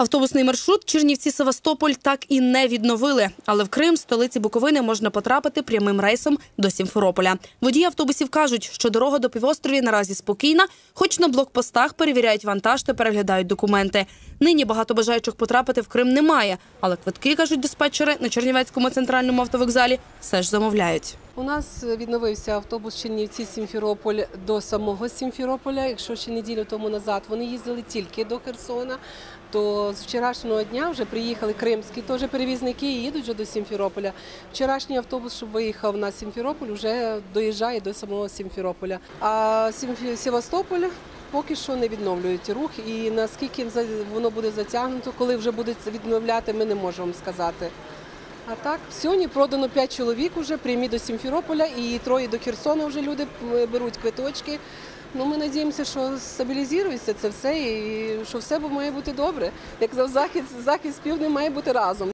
Автобусний маршрут Чернівці-Севастополь так і не відновили. Але в Крим, столиці Буковини, можна потрапити прямим рейсом до Сімферополя. Водії автобусів кажуть, що дорога до півострові наразі спокійна, хоч на блокпостах перевіряють вантаж та переглядають документи. Нині багато бажаючих потрапити в Крим немає. Але квитки, кажуть диспетчери, на Чернівецькому центральному автовокзалі все ж замовляють. У нас відновився автобус Чернівці-Сімферополь до самого Сімферополя. Якщо ще неділю тому назад вони їздили тільки до Херсона, то з вчорашнього дня вже приїхали кримські теж перевізники і їдуть вже до Сімферополя. Вчорашній автобус, що виїхав на Сімферополь, вже доїжджає до самого Сімферополя. А Севастополь поки що не відновлюють рух, і наскільки воно буде затягнуто, коли вже будуть відновляти, ми не можемо сказати. А так, сьогодні продано 5 чоловік вже, прямі до Сімферополя і 3 до Херсона вже люди беруть квиточки. Ну, ми сподіваємося, що стабілізується це все і що все має бути добре. Як захід з півднем має бути разом.